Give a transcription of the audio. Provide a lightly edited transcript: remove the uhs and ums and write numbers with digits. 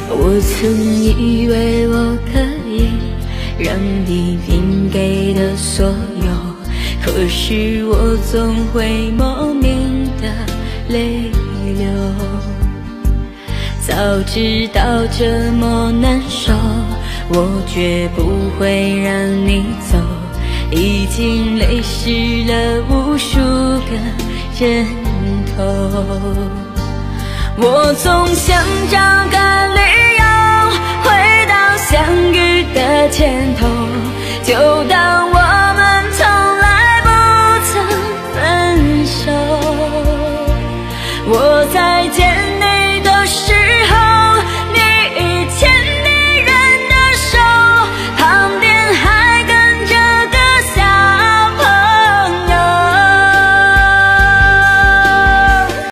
我曾以为我可以让你应给的所有，可是我总会莫名的泪流。早知道这么难受，我绝不会让你走，已经泪湿了无数个人头。我总想找个理由回到相遇的前头，就当我们从来不曾分手。我在坚